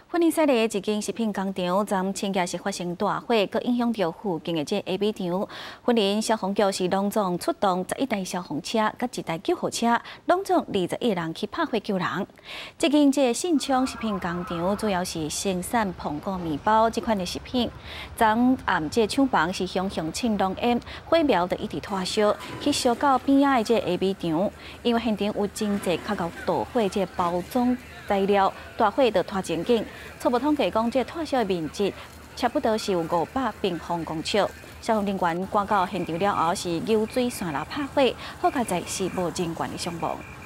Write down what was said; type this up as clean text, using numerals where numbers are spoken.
芬尼西的一间食品工厂，昨前夜是发生大火，佮影响到附近的下米场。芬林消防局是隆重出动11台消防车，佮1台救护车，拢总21人去拍火救人。这间信昌食品工厂主要是生产苹果面包这款的食品。昨暗厂房是熊庆浓烟，火苗就一直拖烧，去烧到边仔的下米场，因为现场有真侪较高导火包装材料，大火就拖真紧。初步统计讲，这拖烧的面积差不多是有500平方公尺。消防人员赶到现场了后，是游水线路拍火，好在是无人员的伤亡。